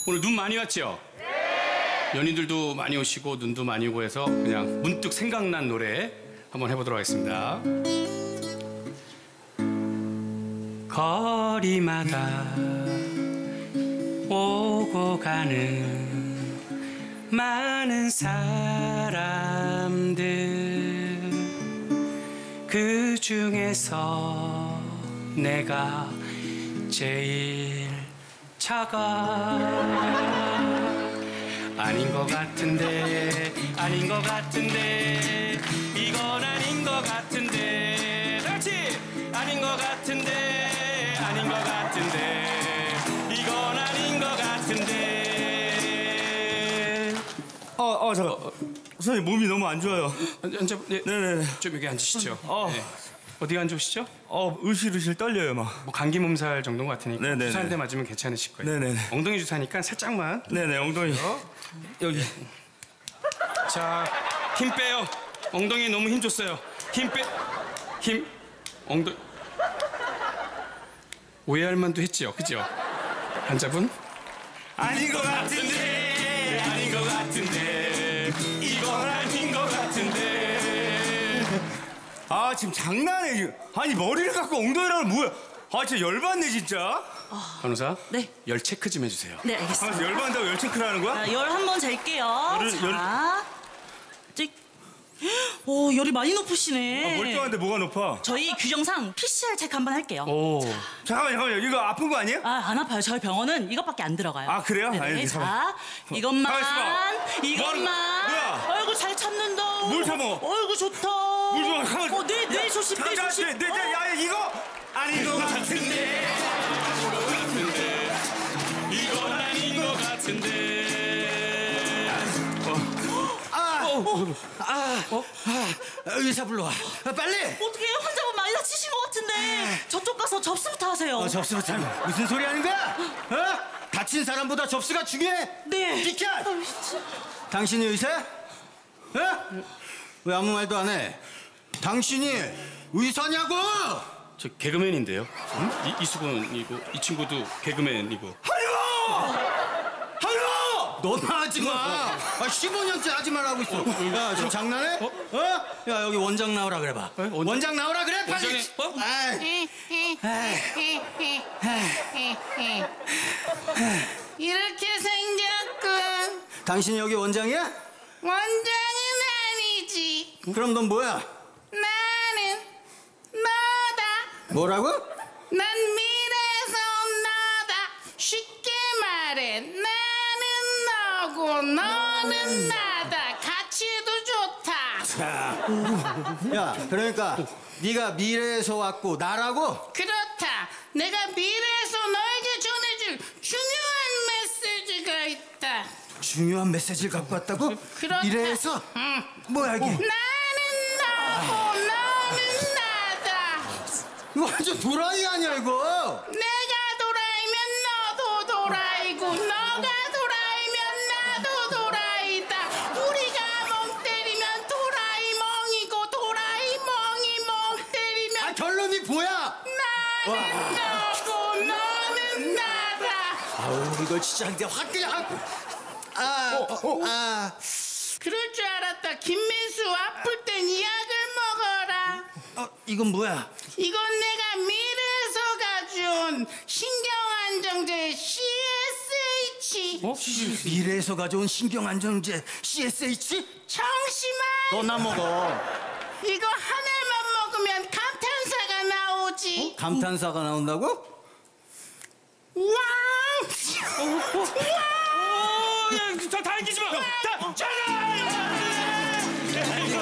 오늘 눈 많이 왔죠? 네. 연인들도 많이 오시고 눈도 많이 오고 해서 그냥 문득 생각난 노래 한번 해보도록 하겠습니다. 거리마다 오고 가는 많은 사람들 그 중에서 내가 제일 차가 아닌 것 같은데 아닌 것 같은데 이건 아닌 것 같은데 그렇지 아닌 것 같은데 아닌 것 같은데 이건 아닌 것 같은데 잠깐 선생님 몸이 너무 안 좋아요. 앉아 네네네 좀 여기 앉으시죠. 네. 어디가 안 좋으시죠? 으실으실 떨려요 막. 뭐 감기 몸살 정도인 것 같으니까 네네네. 주사 한 대 맞으면 괜찮으실 거예요. 네네네. 엉덩이 주사니까 살짝만. 네네 엉덩이. 여기. 자, 힘 빼요. 엉덩이에 너무 힘 줬어요. 힘 빼. 힘. 엉덩이. 오해할 만도 했지요, 그죠? 환자분? 아닌 것 같은데, 아닌 것 같은데, 이건 아닌 것 같은데. 지금 장난해 지금. 아니 머리를 갖고 엉덩이라는 뭐야? 진짜 열받네 진짜. 간호사? 네. 열 체크 좀 해주세요. 네, 알겠습니다. 열받는다고 열 체크를 하는 거야? 열 한번 잴게요. 자, 찍. 오, 열이 많이 높으시네. 멀쩡한데 뭐가 높아? 저희 규정상 PCR 체크 한번 할게요. 오. 잠깐만요. 이거 아픈 거 아니에요? 안 아파요. 저희 병원은 이것밖에 안 들어가요. 그래요? 네네. 자, 이것만. 뭐야? 아이고, 잘 참는다. 뭘 참어? 어이구, 좋다. 뭘 좀 뇌 조심, 뇌 조심. 야, 이거 아닌 거 같은데. 이건 아닌 것 같은데. 의사 불러와. 빨리. 어떻게 환자분 많이 다치신 것 같은데. 저쪽 가서 접수부터 하세요. 접수부터 하면 무슨 소리 하는 거야? 다친 사람보다 접수가 중요해? 네. 비켜! 당신이 의사야? 왜 아무 말도 안 해? 당신이 의사냐고! 저 개그맨인데요. 이수근이고 이 친구도 개그맨이고. 너나 하지 마! 15년째 하지 말라고 있어. 야, 지금 장난해? 야, 여기 원장 나오라 그래 봐. 원장 나오라 그래, 빨리! 이렇게 생겼군. 당신이 여기 원장이야? 원장은 아니지. 그럼 넌 뭐야? 나는 너다. 뭐라고? 난 미래에서 온 너다. 쉽게 말해 나는 너고 너는 나다. 가치도 좋다. 야, 그러니까 네가 미래에서 왔고 나라고? 그렇다. 내가 미래에서 너에게 전해줄 중요한 메시지가 있다. 중요한 메시지를 갖고 왔다고? 그렇다. 미래에서? 응. 뭐야 이게? 나는 너고 너는 나다. 이거 완전 도라이 아니야 이거? 내가 도라이면 너도 도라이고 너가 도라이면 나도 도라이다. 우리가 멍 때리면 도라이멍이고 도라이멍이 멍 때리면 결론이 뭐야? 나는 너고 너는 나다. 아우 이거 진짜 근데 확 그냥 그럴 줄 알았다. 김민수 아플 땐 이 약을 먹어라. 이건 뭐야? 이건 내가 미래에서 가져온 신경안정제 CSH. 미래에서 가져온 신경안정제 CSH? 청심환. 너나 먹어. 이거 하나만 먹으면 감탄사가 나오지. 감탄사가 나온다고? 왕. 저 당기지 마. 이건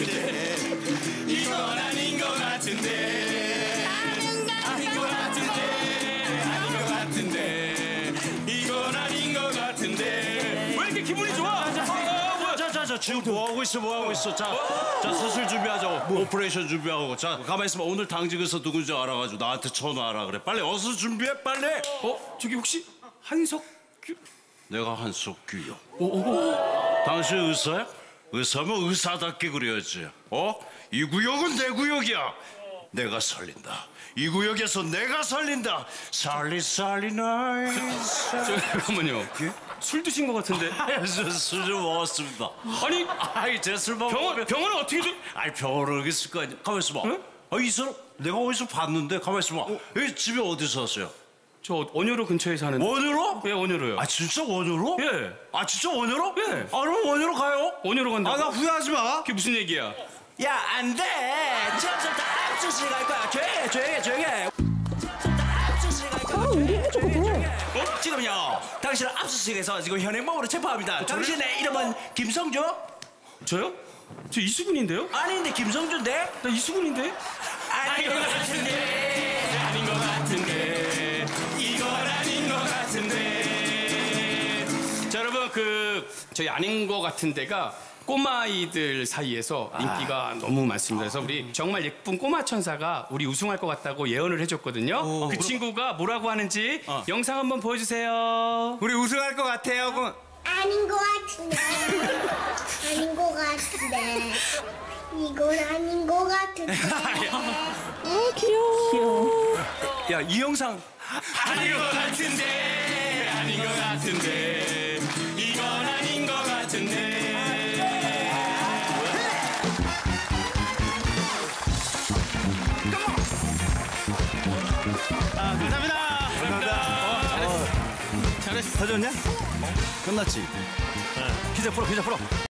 아닌 것 같은데. 나는 아닌 것 같은데. 아닌 것 같은데. 이건 아닌 것 같은데. 왜 이렇게 기분이 좋아? 자, 지금 뭐 하고 있어? 자, 수술 준비하자고. 오퍼레이션 준비하고. 자, 가만히 있으면 오늘 당직 의사 누군지 알아가지고 나한테 전화하라 그래. 빨리 어서 준비해, 빨리. 저기 혹시 한석규? 내가 한석규요. 당신 의사야? 의사면 의사답게 그래야지. 이 구역은 내 구역이야. 내가 살린다. 이 구역에서 내가 살린다. 살리 나이스. 잠깐만요. 술 드신 것 같은데. 술 좀 먹었습니다. 아니, 제술 병원은 어떻게 좀. 아니 병원을 여기 있을 거 아니야. 가만 있어봐. 응? 이 사람 내가 어디서 봤는데. 가만 있어봐. 여기 집에 어디서 왔어요? 저 원효로 근처에 사는. 원효로? 예, 원효로요. 아 진짜 원효로? 예. 아 진짜 원효로? 예. 아 그럼 원효로 가요. 원효로 간다고? 나 후회하지 마. 그게 무슨 얘기야? 야, 안 돼! 점점 다 압수수색 할 거야. 조용히 해. 점점 다 압수수색 할 거야. 조용히 해. 지금요, 당신은 압수수색에서 지금 현행범으로 체포합니다. 당신의 이름은 김성주? 저요? 저 이수근인데요? 아닌데, 김성주인데? 나 이수근인데? 아닌 것 같은데. 아닌 것 같은데. 이건 아닌 것 같은데. 자, 여러분, 저희 아닌 것 같은데가 꼬마아이들 사이에서 인기가 너무 많습니다. 그래서 우리 정말 예쁜 꼬마 천사가 우리 우승할 것 같다고 예언을 해줬거든요. 그 친구가 뭐라고 하는지 영상 한번 보여주세요. 우리 우승할 것 같아요. 그럼 아닌 것 같은데. 아닌 것 같은데. 이건 아닌 것 같은데. 야, 이 영상. 아닌 것 같은데. 아닌 것 같은데. 이건 아닌 것 같은데. 잘했어. 다 줬냐? 끝났지? 기자 풀어.